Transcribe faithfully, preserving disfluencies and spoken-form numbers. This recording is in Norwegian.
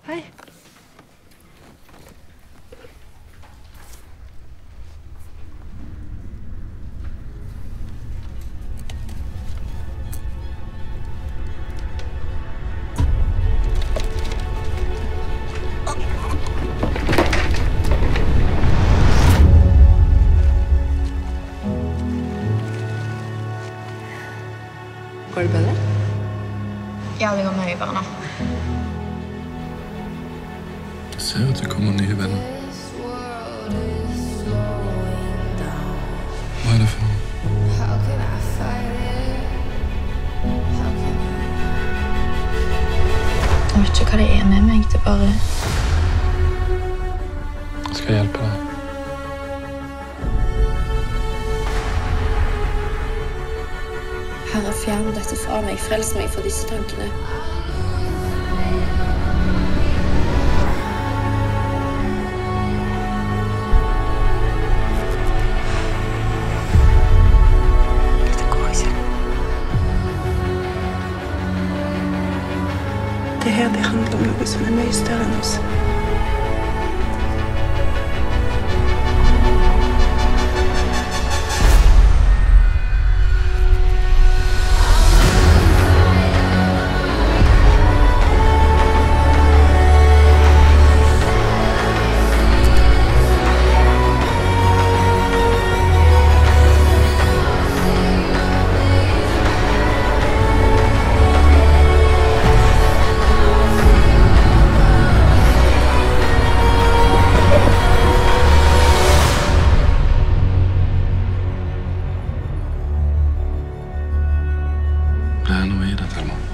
Hei. Går det bedre? Ja, det går mye bedre nå. Jeg ser at det kommer nye venner. Hva er det for noe? Jeg vet ikke hva det er med meg. Det er bare... Jeg skal hjelpe deg. Herre, fjern dette fra meg. Frels meg for disse tankene. Dette går ikke. Det her, det handler om noe som er mye større enn oss. Det er noe i det, Thelma.